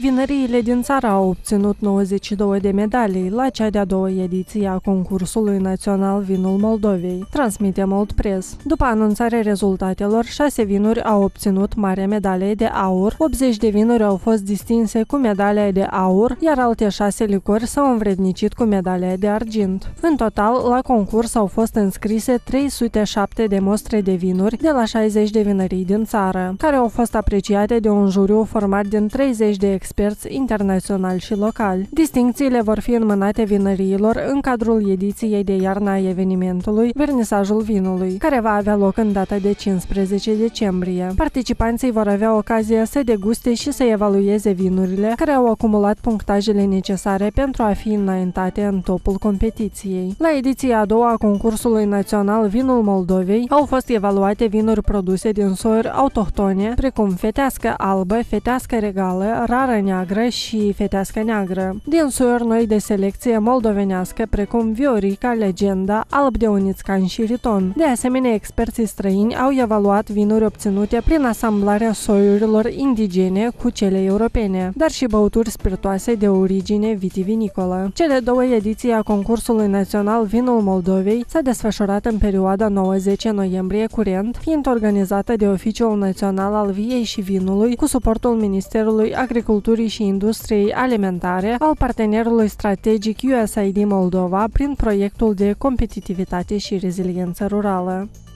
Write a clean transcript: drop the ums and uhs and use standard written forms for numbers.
Vinăriile din țară au obținut 92 de medalii la cea de-a doua ediție a concursului național Vinul Moldovei, transmite Moldpress. După anunțarea rezultatelor, 6 vinuri au obținut marea medalie de aur, 80 de vinuri au fost distinse cu medalia de aur, iar alte 6 licori s-au învrednicit cu medalia de argint. În total, la concurs au fost înscrise 307 de mostre de vinuri de la 60 de vinării din țară, care au fost apreciate de un juriu format din 30 de experți internaționali și locali. Distincțiile vor fi înmânate vinăriilor în cadrul ediției de iarnă a evenimentului Vernisajul Vinului, care va avea loc în data de 15 decembrie. Participanții vor avea ocazia să deguste și să evalueze vinurile care au acumulat punctajele necesare pentru a fi înaintate în topul competiției. La ediția a doua a concursului național Vinul Moldovei au fost evaluate vinuri produse din soiuri autohtone, precum fetească albă, fetească regală, rară neagră și fetească neagră, din soiuri noi de selecție moldovenească, precum Viorica, Legenda, Alb de Unițcan și Riton. De asemenea, experții străini au evaluat vinuri obținute prin asamblarea soiurilor indigene cu cele europene, dar și băuturi spiritoase de origine vitivinicolă. Cele două ediții a concursului național Vinul Moldovei s-a desfășurat în perioada 9-10 noiembrie curent, fiind organizată de Oficiul Național al Viei și Vinului cu suportul Ministerului Agriculturii și Industriei Alimentare al partenerului strategic USAID Moldova prin proiectul de competitivitate și reziliență rurală.